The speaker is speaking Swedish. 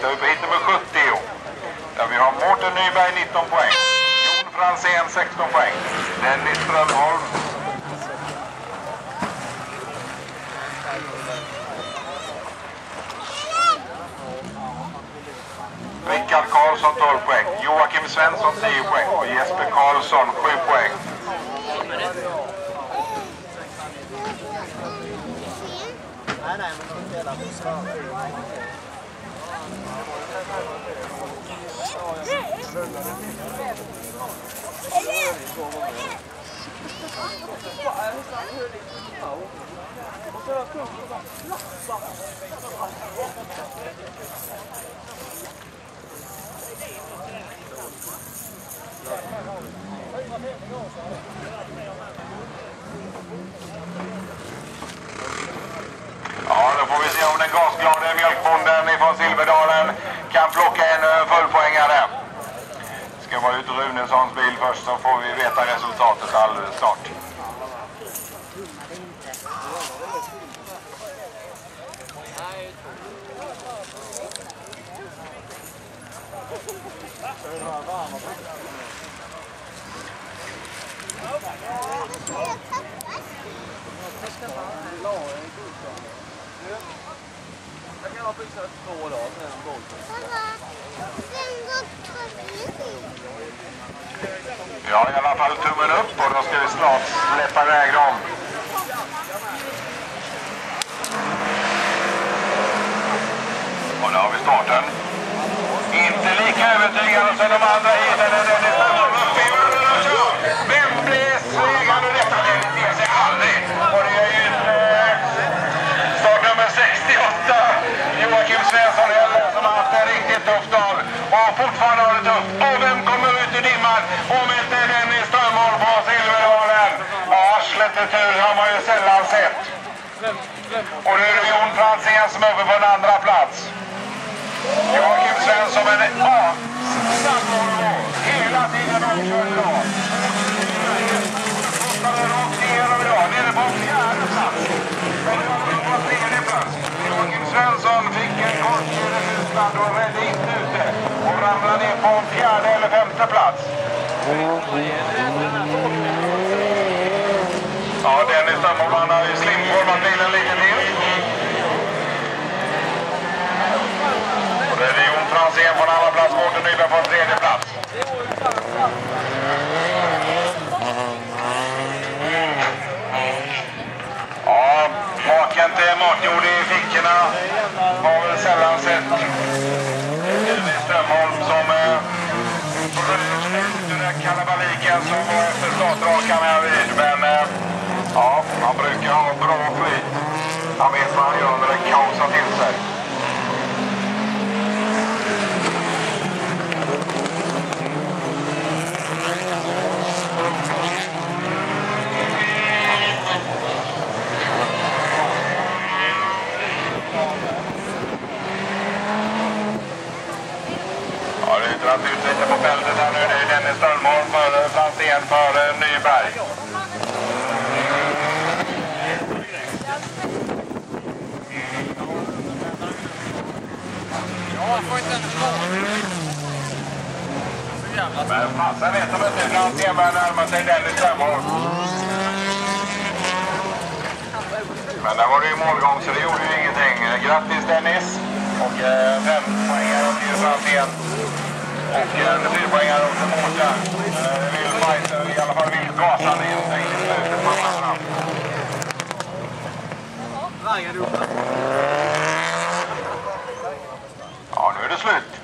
tittar vi på hit nummer 70. Där vi har Mårten Nyberg 19 poäng. Jon Franzén 16 poäng. Dennis Strömholm. Rickard Karlsson 12 poäng. Joakim Svensson 10 poäng. Och Jesper Karlsson 7 poäng. Nej, men de spelar på svart. Ja, då får vi se om den gasglade mjölkbonden ifrån Silverdalen kan plocka en fullpoängare. Det ska vara ut Runessons bil först, så får vi veta resultatet alldeles snart. Jag kan ha fixat 2 dagar sen en boll. Ja, i alla fall tummen upp och då ska vi snart släppa iväg dem. Och då har vi starten. Inte lika övertygande som de andra heterna. Vem blir segrande detta? Det ser sig aldrig. Och det är ju startnummer 68. Joakim Svensson som har haft en riktigt tuff dag. Och fortfarande har det tufft. Och vem kommer ut i dimman? Om inte Dennis Strömholm på Silverdalen. Ja, slättetur har man ju sällan sett. Och nu är det Jon Franzén som är uppe på en andra plats. Joakim Svensson med en hela tiden omkörd idag. Rakt igenom idag, nere på fjärde plats. Men nu har vi på tredje plats. Joakim Svensson fick en kort Ryssland och redde inte ute. Och ramlade ner på fjärde eller femte plats. Ja, Dennis Strömholm har ju slimformat bilen lite till. Det är Jon Franzén på en andra plats, Mårten Nyberg på en tredje plats. Ja, maken till matjord i fickorna har väl sällan sett. Det är Strömholm som bröt ut ur den kalabaliken som var efter startrakan här vid. Men ja, han brukar ha bra flyt. Han vet vad han gör när det kaosar till sig. Att ut lite på fältet här nu. Det är Dennis Strömholm för Franzén för Nyberg. Men fasen vet de inte. Franzén börjar närma sig Dennis Strömholm. Men där var det ju målgång så det gjorde ju ingenting. Grattis Dennis. Och 5 poängare till Franzén. Och en 4-poängare också Mårten. Vill i alla fall vill gasa det in sig i slutet på matcherna. Ja, nu är det slut.